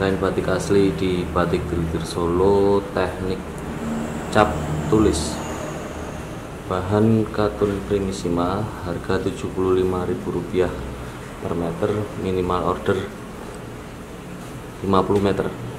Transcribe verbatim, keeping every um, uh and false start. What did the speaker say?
kain batik asli di Batik Geritir Solo, teknik cap tulis, bahan katun primissima, harga tujuh puluh lima ribu rupiah per meter, minimal order lima puluh meter.